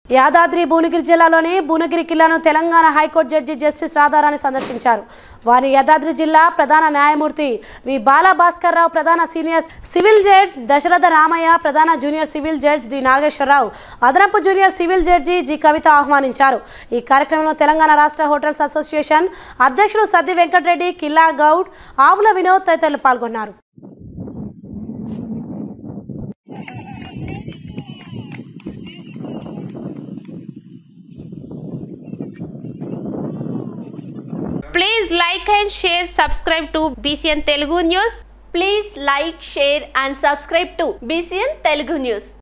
యాదాద్రి భువనగిరి జిల్లాలోని భువనగిరి కిల్లాను Telangana high court judge justice Radharani సందర్శించారు. వారి యాదాద్రి జిల్లా ప్రధాన న్యాయమూర్తి వి బాలా భాస్కర్ రావు, ప్రధాన senior civil judge Dasharatha Ramaiah, ప్రధాన junior civil judge D Nageswararao, అదనపు junior civil judge G Kavitha ఆహ్వానించారు. ఈ కార్యక్రమంలో తెలంగాణ రాష్ట్ర హోటల్స్ అసోసియేషన్ అధ్యక్షులు సద్ది వెంకటరెడ్డి, కిల్లా గౌడ్, ఆవుల వినోద్ తదితరులు పాల్గొన్నారు. Please like and share, subscribe to BCN Telugu News. Please like, share and subscribe to BCN Telugu News.